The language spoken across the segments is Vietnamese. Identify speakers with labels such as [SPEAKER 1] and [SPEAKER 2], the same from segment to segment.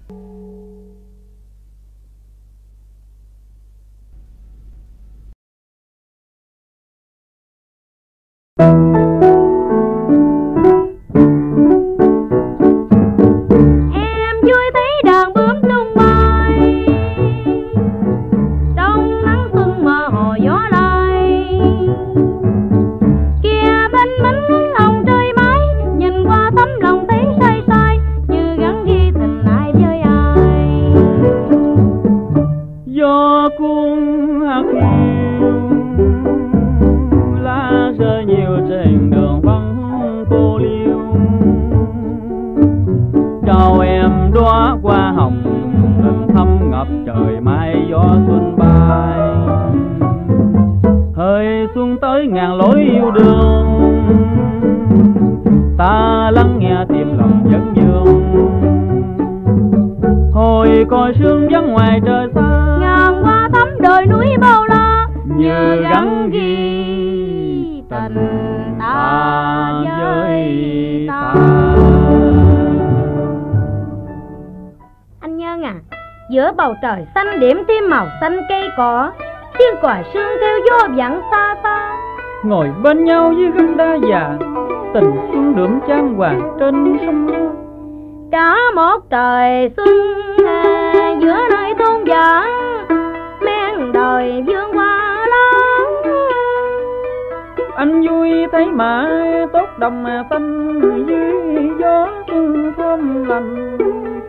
[SPEAKER 1] Giữa bầu trời xanh điểm thêm màu xanh cây cỏ, tiếng còi sương theo gió vẳng xa xa.
[SPEAKER 2] Ngồi bên nhau với gốc đa già, tình xuân đượm chan hòa trên sông Lô.
[SPEAKER 1] Cả một trời xuân giữa nơi thôn vắng, men đời vương hoa lớn.
[SPEAKER 2] Anh vui thấy mà tốt đồng xanh dưới gió xuân thơm lành.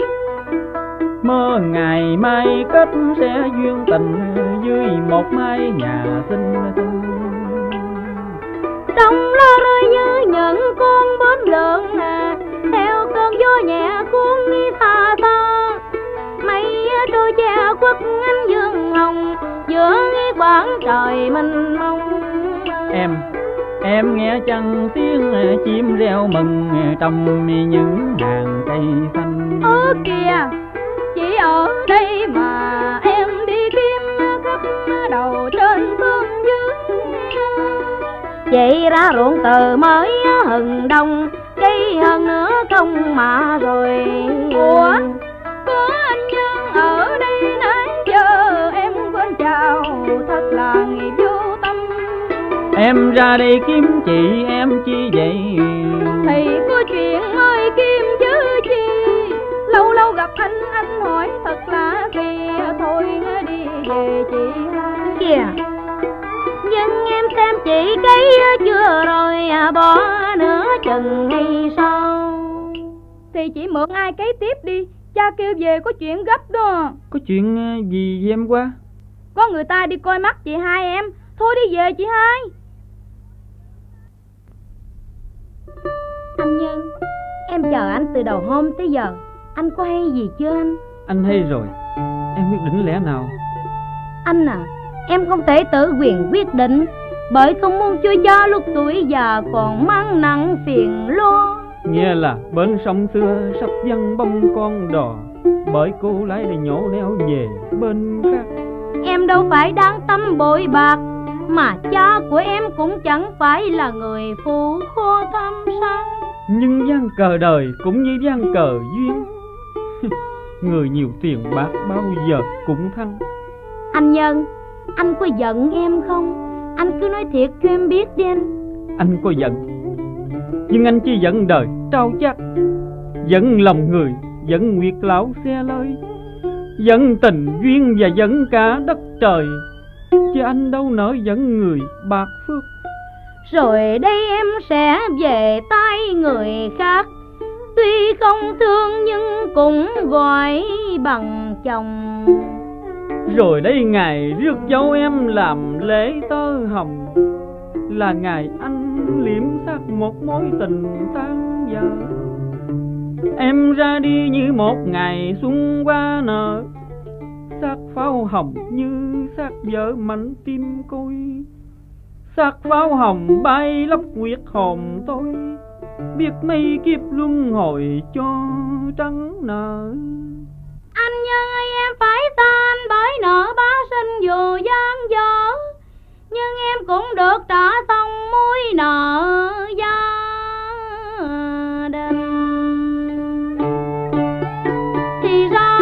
[SPEAKER 2] Mơ ngày mai kết sẽ duyên tình dưới một mái nhà xinh xinh.
[SPEAKER 1] Đông lo rơi như những con bướm lượn theo cơn gió nhẹ cuốn đi xa xa. Mây trôi che khuất ánh dương hồng giữa quãng trời mênh mông.
[SPEAKER 2] Em nghe chăng tiếng chim reo mừng trong những hàng cây xanh.
[SPEAKER 1] Kìa, chỉ ở đây mà em đi kiếm khắp đầu trên phương dưới. Vậy ra ruộng từ mới hừng đông, cây hơn nữa không mà rồi. Ủa, có anh Nhân ở đây nãy giờ em quên chào, thật là nghiệp vô tâm.
[SPEAKER 2] Em ra đây kiếm chị em chi vậy?
[SPEAKER 1] Thì có chuyện ơi kiếm chứ chi, lâu lâu gặp anh hỏi thật là kỳ. Thôi đi về chị hai. Kìa, nhưng em xem chị cây chưa rồi bỏ nửa chừng hay sao? Thì chị mượn ai cấy tiếp đi, cha kêu về có chuyện gấp đó.
[SPEAKER 2] Có chuyện gì với em qua?
[SPEAKER 1] Có người ta đi coi mắt chị hai em. Thôi đi về chị hai. Anh Nhân, em chờ anh từ đầu hôm tới giờ, anh có hay gì chưa anh?
[SPEAKER 2] Anh hay rồi, em quyết định lẽ nào?
[SPEAKER 1] Anh à, em không thể tự quyền quyết định, bởi không muốn chui cho lúc tuổi già còn mang nặng phiền lo.
[SPEAKER 2] Nghe là bên sông xưa sắp văng bông con đò, bởi cô lái để nhổ neo về bên khác.
[SPEAKER 1] Em đâu phải đáng tâm bội bạc, mà cha của em cũng chẳng phải là người phù khô thâm sang.
[SPEAKER 2] Nhưng ván cờ đời cũng như ván cờ duyên, người nhiều tiền bạc bao giờ cũng thắng.
[SPEAKER 1] Anh Nhân, anh có giận em không? Anh cứ nói thiệt cho em biết đi anh.
[SPEAKER 2] Anh có giận, nhưng anh chỉ giận đời trao chắc, giận lòng người, giận nguyệt lão xe lơi, giận tình duyên và giận cả đất trời, chứ anh đâu nỡ giận người bạc phước.
[SPEAKER 1] Rồi đây em sẽ về tay người khác, tuy không thương nhưng cũng gọi bằng chồng.
[SPEAKER 2] Rồi đây ngày rước dâu em làm lễ tơ hồng, là ngày anh liễm xác một mối tình tan vỡ. Em ra đi như một ngày xuân qua nở, xác pháo hồng như xác vợ mảnh tim côi. Xác pháo hồng bay lấp quyệt hồn tôi, biết mấy kiếp luân hồi cho trắng nợ.
[SPEAKER 1] Anh Nhân ơi, em phải tan bởi nợ bá sinh dù gian dở, nhưng em cũng được trả xong mối nợ gia đình. Thì ra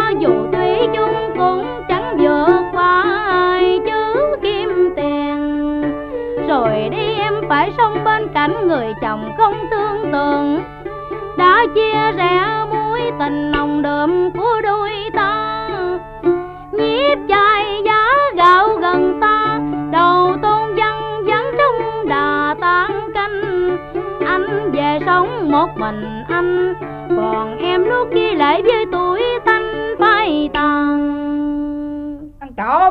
[SPEAKER 1] chia rẽ mối tình nồng đượm của đôi ta. Nhiếp dài giá gạo gần ta, đầu tôn văn vẫn trong đà tan canh. Anh về sống một mình anh, còn em nuốt ghi lệ với tuổi thanh phai tàn.
[SPEAKER 3] Ăn trộm.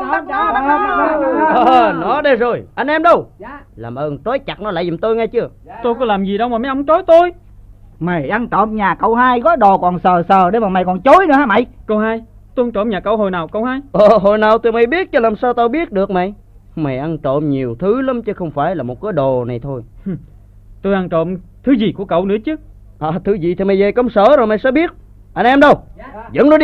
[SPEAKER 4] Nó đây rồi. Anh em đâu?
[SPEAKER 3] Dạ.
[SPEAKER 4] Làm ơn trói chặt nó lại giùm tôi nghe chưa?
[SPEAKER 2] Tôi có làm gì đâu mà mấy ông trói tôi.
[SPEAKER 3] Mày ăn trộm nhà cậu hai, gói đồ còn sờ để mà mày còn chối nữa hả mày?
[SPEAKER 2] Cậu hai, tôi ăn trộm nhà cậu hồi nào cậu hai?
[SPEAKER 4] Hồi nào tụi mày biết chứ làm sao tao biết được mày. Mày ăn trộm nhiều thứ lắm chứ không phải là một cái đồ này thôi.
[SPEAKER 2] Tôi ăn trộm thứ gì của cậu nữa chứ?
[SPEAKER 4] Thứ gì thì mày về công sở rồi mày sẽ biết. Anh em đâu? Dẫn nó đi.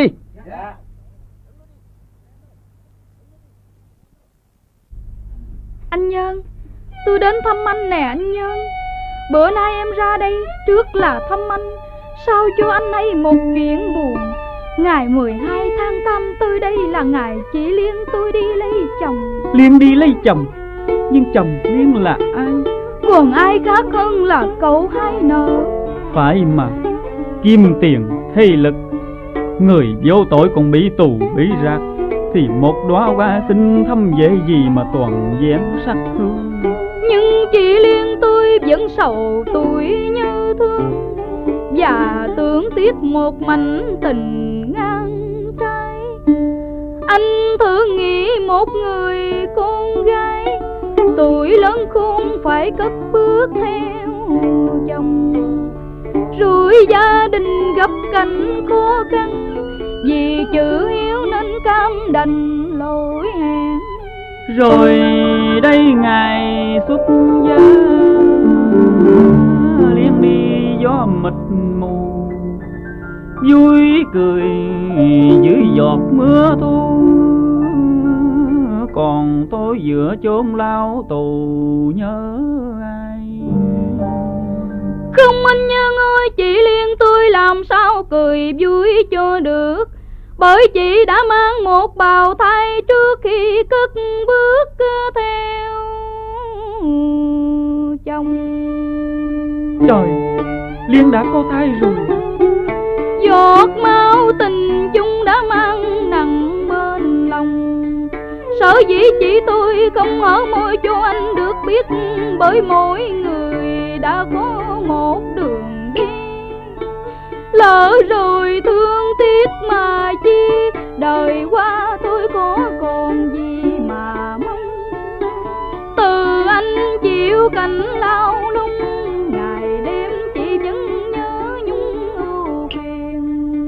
[SPEAKER 1] Anh Nhân, tôi đến thăm anh nè anh Nhân. Bữa nay em ra đây trước là thăm anh, sao cho anh hay một chuyện buồn. Ngày 12 tháng 8 tới đây là ngày chị Liên tôi đi lấy chồng.
[SPEAKER 2] Liên đi lấy chồng? Nhưng chồng Liên là ai?
[SPEAKER 1] Còn ai khác hơn là cậu hai nợ.
[SPEAKER 2] Phải mà, kim tiền thế lực, người vô tội còn bị tù bị rạc, thì một đóa hoa xinh thâm dễ gì mà toàn vẹn sắc hương.
[SPEAKER 1] Nhưng chị Liên tôi vẫn sầu tuổi như thương, và tưởng tiếc một mảnh tình ngang trái. Anh thử nghĩ một người con gái tuổi lớn khôn phải cất bước theo chồng, rồi gia đình gặp cảnh khó khăn, vì chữ hiếu nên cam đành lỗi hẹn.
[SPEAKER 2] Rồi đây ngày xuất gia, Liên đi gió mịt mù, vui cười dưới giọt mưa thu. Còn tôi giữa chốn lao tù nhớ ai?
[SPEAKER 1] Không anh Nhân ơi, chị Liên tôi làm sao cười vui cho được, bởi chị đã mang một bào thai trước khi cất bước theo chồng.
[SPEAKER 2] Trời, Liên đã có thai rồi.
[SPEAKER 1] Giọt máu tình chung đã mang nặng bên lòng, sở dĩ chị tôi không ở môi cho anh được biết, bởi mỗi người đã có một đường đi. Lỡ rồi thương tiếc mà chi, đời qua tôi có còn gì mà mong. Từ anh chịu cảnh lao lung, ngày đêm chị vẫn nhớ nhung ưu phiền.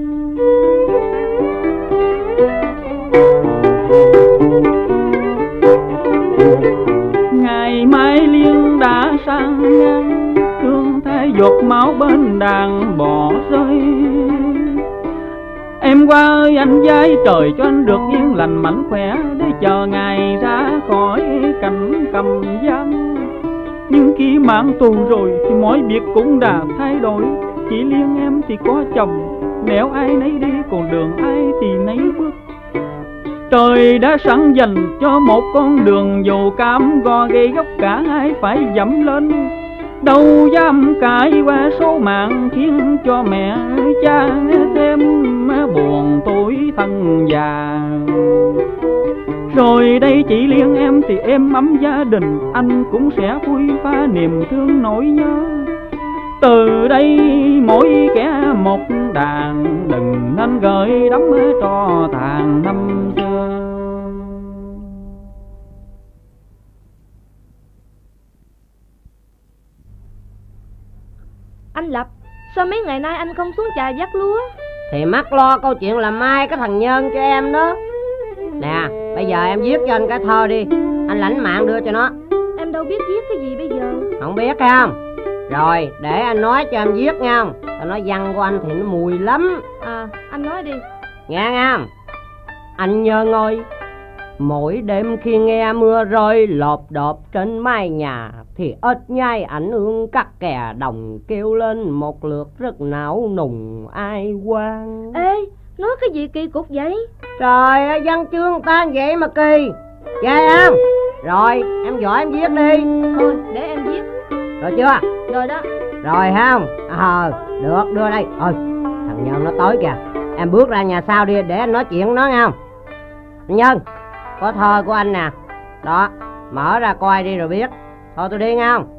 [SPEAKER 2] Ngày mai Liên đã sang ngang, thương thay giọt máu bên đàn bỏ rơi. Em qua ơi anh giái trời cho anh được yên lành mạnh khỏe, để chờ ngày ra khỏi cảnh cầm giam. Nhưng khi mang tù rồi thì mọi việc cũng đã thay đổi. Chị Liên em thì có chồng, nẻo ai nấy đi, còn đường ai thì nấy bước. Trời đã sẵn dành cho một con đường, dù cam go gây gốc cả hai phải dẫm lên. Đâu dám cãi qua số mạng, khiến cho mẹ cha thêm buồn tuổi thân già. Rồi đây chị Liên em thì êm ấm gia đình, anh cũng sẽ vui pha niềm thương nỗi nhớ. Từ đây mỗi kẻ một đàn, đừng nên gợi đắm trò tàn năm xưa.
[SPEAKER 1] Anh Lập, sao mấy ngày nay anh không xuống chài vắt lúa?
[SPEAKER 5] Thì mắc lo câu chuyện làm mai cái thằng Nhân cho em đó. Nè, bây giờ em viết cho anh cái thơ đi, anh lãnh mạng đưa cho nó.
[SPEAKER 1] Em đâu biết viết cái gì bây giờ.
[SPEAKER 5] Không biết không? Rồi, để anh nói cho em viết nha. Tao nói văn của anh thì nó mùi lắm.
[SPEAKER 1] Anh nói đi.
[SPEAKER 5] Nghe nha. Anh Nhân ơi, mỗi đêm khi nghe mưa rơi lộp độp trên mái nhà, thì ếch nhai ảnh hưởng các kè đồng kêu lên một lượt rất não nùng ai quan.
[SPEAKER 1] Ê, nói cái gì kỳ cục vậy?
[SPEAKER 5] Trời ơi, văn chương ta vậy mà kỳ. Ghê không? Rồi, em giỏi em viết đi.
[SPEAKER 1] Thôi, để em viết.
[SPEAKER 5] Rồi chưa?
[SPEAKER 1] Rồi đó.
[SPEAKER 5] Rồi không? Được, đưa đây. Ôi, thằng Nhân nó tới kìa. Em bước ra nhà sau đi để anh nói chuyện với nó nghe không? Nhân, có thơ của anh nè. Đó, mở ra coi đi rồi biết. Thôi tôi đi nghe không?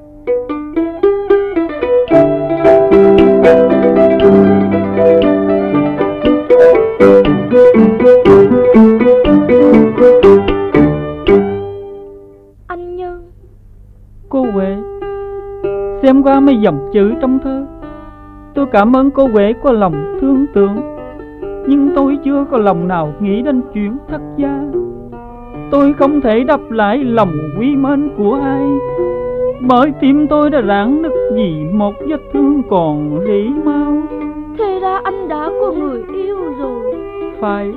[SPEAKER 1] Anh Nhân.
[SPEAKER 2] Cô Huệ, xem qua mấy dòng chữ trong thơ, tôi cảm ơn cô Huệ có lòng thương tưởng, nhưng tôi chưa có lòng nào nghĩ đến chuyện thất gia. Tôi không thể đáp lại lòng quý mến của ai, bởi tim tôi đã rạn nứt vì một vết thương còn rỉ máu.
[SPEAKER 1] Thế ra anh đã có người yêu rồi.
[SPEAKER 2] Phải,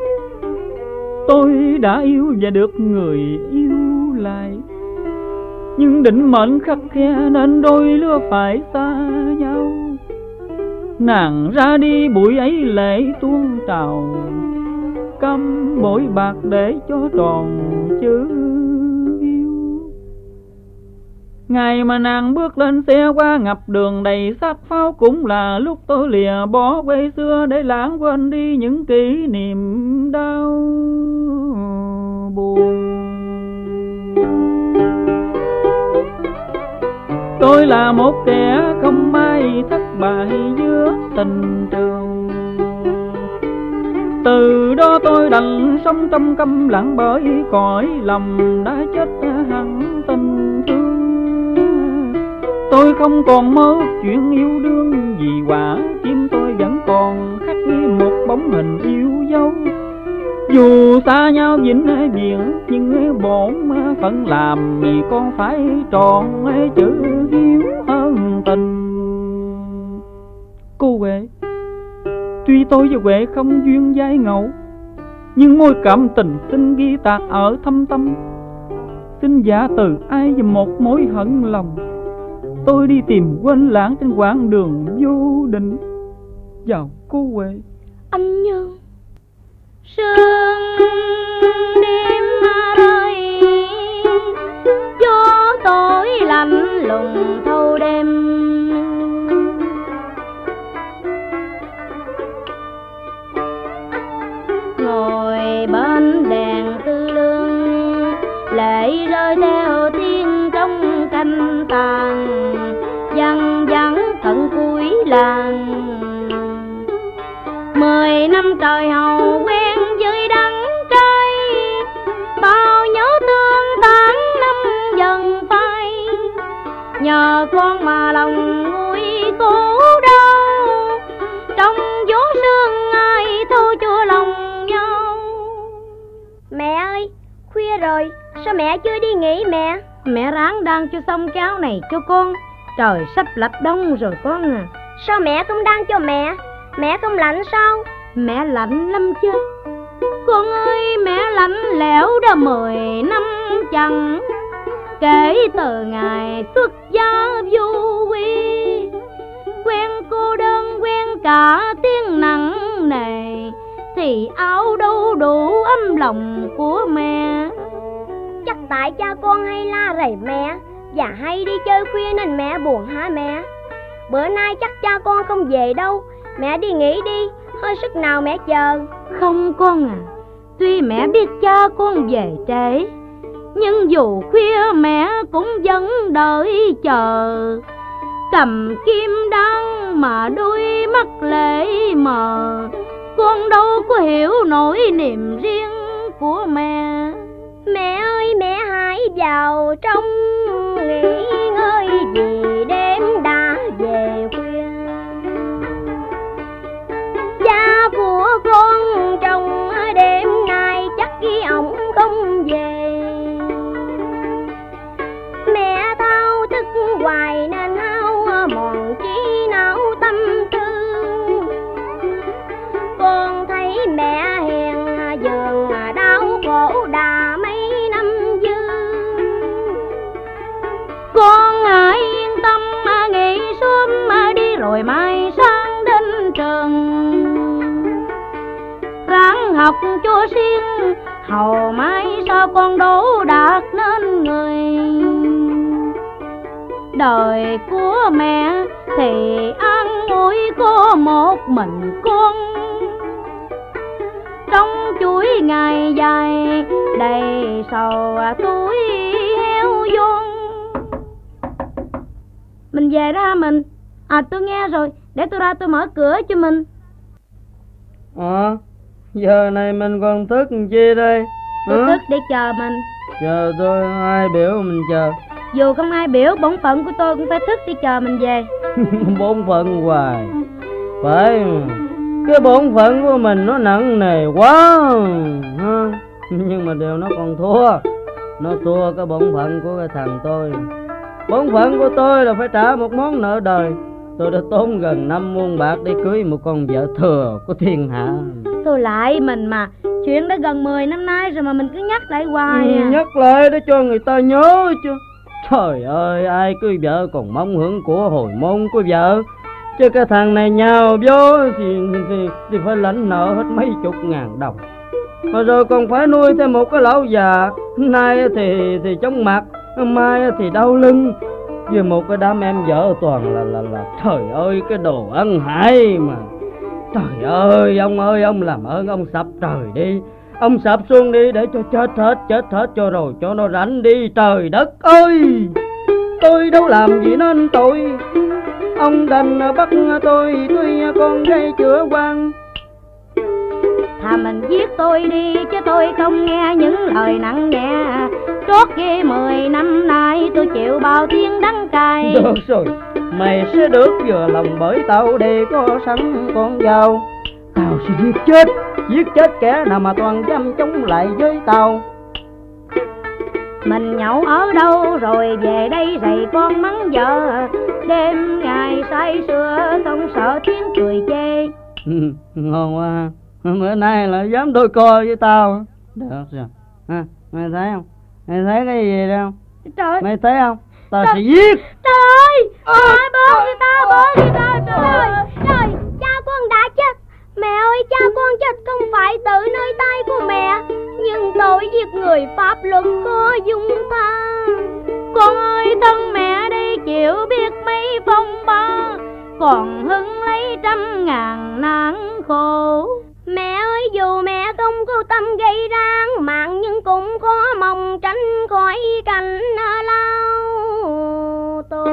[SPEAKER 2] tôi đã yêu và được người yêu lại, nhưng định mệnh khắc khe nên đôi lứa phải xa nhau. Nàng ra đi buổi ấy lệ tuôn trào, cắm bội bạc để cho tròn chữ yêu. Ngày mà nàng bước lên xe qua ngập đường đầy xác pháo, cũng là lúc tôi lìa bỏ quê xưa để lãng quên đi những kỷ niệm đau buồn. Tôi là một kẻ không may thất bại giữa tình trường, từ đó tôi đành sống trong câm lặng, bởi cõi lòng đã chết hẳn tình thương. Tôi không còn mơ chuyện yêu đương, vì quả tim tôi vẫn còn khắc ghi một bóng hình yêu dấu. Dù xa nhau vĩnh viễn, nhưng bổn phận làm thì con phải tròn chữ hiếu hơn tình. Cô Huệ, tuy tôi và Huệ không duyên dai ngẫu, nhưng môi cảm tình xin ghi tạc ở thâm tâm. Xin giả từ ai về một mối hận lòng, tôi đi tìm quên lãng trên quãng đường vô định. Chào cô Huệ.
[SPEAKER 1] Anh Nhân. Sương đêm rơi, gió tối lạnh lùng thâu đêm. Ngồi bên đèn tư lương, lệ rơi theo tiếng trong canh tàn, văng vẳng tận cuối làng. 10 năm trời hầu quen với đắng cay, bao nhớ thương tháng năm dần phai. Nhờ con mà lòng nguôi cố đau, trong gió sương ai thâu chua lòng nhau.
[SPEAKER 6] Mẹ ơi, khuya rồi, sao mẹ chưa đi nghỉ mẹ?
[SPEAKER 1] Mẹ ráng đang cho xong cháo này cho con, trời sắp lập đông rồi con à.
[SPEAKER 6] Sao mẹ không đan cho mẹ? Mẹ không lạnh sao?
[SPEAKER 1] Mẹ lạnh lắm chứ con ơi, mẹ lạnh lẽo đã 10 năm chẳng, kể từ ngày xuất gia du quy. Quen cô đơn, quen cả tiếng nặng nề, thì áo đâu đủ ấm lòng của mẹ.
[SPEAKER 6] Chắc tại cha con hay la rầy mẹ và hay đi chơi khuya nên mẹ buồn hả mẹ? Bữa nay chắc cha con không về đâu, mẹ đi nghỉ đi, hơi sức nào mẹ chờ.
[SPEAKER 1] Không con à, tuy mẹ biết cha con về trễ, nhưng dù khuya mẹ cũng vẫn đợi chờ. Cầm kim đăng mà đôi mắt lệ mờ, con đâu có hiểu nỗi niềm riêng của mẹ.
[SPEAKER 6] Mẹ ơi, mẹ hãy vào trong nghỉ ngơi, vì đêm đã về khuya. Cha của con trong đêm nay chắc khi ổng không về. Mẹ thao thức hoài nên hao mòn trí não tâm tư. Con thấy mẹ hiền giường đau khổ đà mấy năm dư.
[SPEAKER 1] Con hãy yên tâm nghỉ sớm đi, rồi mai sáng đến trường. Ráng học cho siêng, hầu mai sao con đỗ đạt nên người. Đời của mẹ thì ăn ủi có một mình con. Trong chuỗi ngày dài đầy sầu túi heo vuông. Mình về ra mình. Tôi nghe rồi, để tôi ra tôi mở cửa cho mình.
[SPEAKER 4] Giờ này mình còn thức làm chi đây?
[SPEAKER 1] Tôi thức để chờ mình.
[SPEAKER 4] Chờ tôi, ai biểu mình chờ?
[SPEAKER 1] Dù không ai biểu, bổn phận của tôi cũng phải thức để chờ mình về.
[SPEAKER 4] Bổn phận hoài. Phải, cái bổn phận của mình nó nặng nề quá. Nhưng mà điều nó còn thua. Nó thua cái bổn phận của cái thằng tôi. Bổn phận của tôi là phải trả một món nợ đời. Tôi đã tốn gần 5 muôn bạc để cưới một con vợ thừa của thiên hạ.
[SPEAKER 1] Thôi lại mình mà, chuyện đã gần 10 năm nay rồi mà mình cứ nhắc lại hoài à.
[SPEAKER 4] Nhắc lại để cho người ta nhớ chứ. Trời ơi, ai cưới vợ còn mong hưởng của hồi môn của vợ. Chứ cái thằng này nhào vô thì phải lãnh nợ hết mấy chục ngàn đồng. Mà rồi còn phải nuôi thêm một cái lão già. Nay thì chóng mặt, mai thì đau lưng. Với một cái đám em vợ toàn là trời ơi, cái đồ ăn hại mà. Trời ơi, ông làm ơn ông sập trời đi. Ông sập xuống đi để cho chết hết cho rồi cho nó rảnh đi. Trời đất ơi, tôi đâu làm gì nên tội. Ông đành bắt tôi con gây chữa quan.
[SPEAKER 1] Thà mình giết tôi đi chứ tôi không nghe những lời nặng nhẹ. Trót ghê 10 năm nay tôi chịu bao tiếng đắng cay.
[SPEAKER 4] Được rồi, mày sẽ được vừa lòng bởi tao để có sẵn con dao. Tao sẽ giết chết kẻ nào mà toàn dám chống lại với tao.
[SPEAKER 1] Mình nhậu ở đâu rồi về đây rầy con mắng vợ. Đêm ngày say sưa không sợ tiếng cười chê.
[SPEAKER 4] Ngon quá. Bữa nay là dám đôi co với tao. Được rồi. Mày thấy không? Mày thấy cái gì đâu?
[SPEAKER 1] Trời.
[SPEAKER 4] Mày thấy không? Tao sẽ giết.
[SPEAKER 1] Trời ơi, bố người ta,
[SPEAKER 6] Trời, cha con đã chết. Mẹ ơi, cha con chết không phải tự nơi tay của mẹ, nhưng tội giết người pháp luật có dung tha.
[SPEAKER 1] Con ơi, thân mẹ đi chịu biết mấy phong ba, còn hứng lấy 100.000 nạn khổ.
[SPEAKER 6] Mẹ ơi, dù mẹ không có tâm gây ra mạng, nhưng cũng có mong tránh khỏi cảnh lao tù.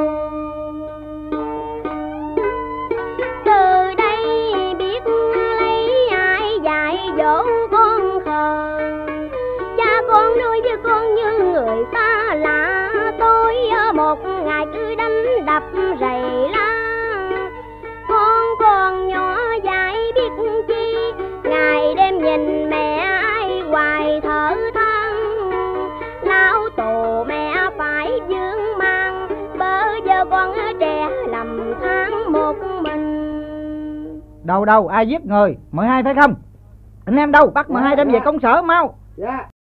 [SPEAKER 6] Từ đây biết lấy ai dạy dỗ con khờ. Cha con nuôi với con như người xa lạ. Tôi một ngày cứ đánh đập rầy la. Con còn nhỏ dại biết chi, ngày đêm nhìn mẹ ai hoài thở than. Lao tù mẹ phải dương mang, bơ giờ con trẻ lầm than một mình.
[SPEAKER 3] Đâu ai giết người? 12 phải không? Anh em đâu, bắt 12 đem về công sở mau. Dạ.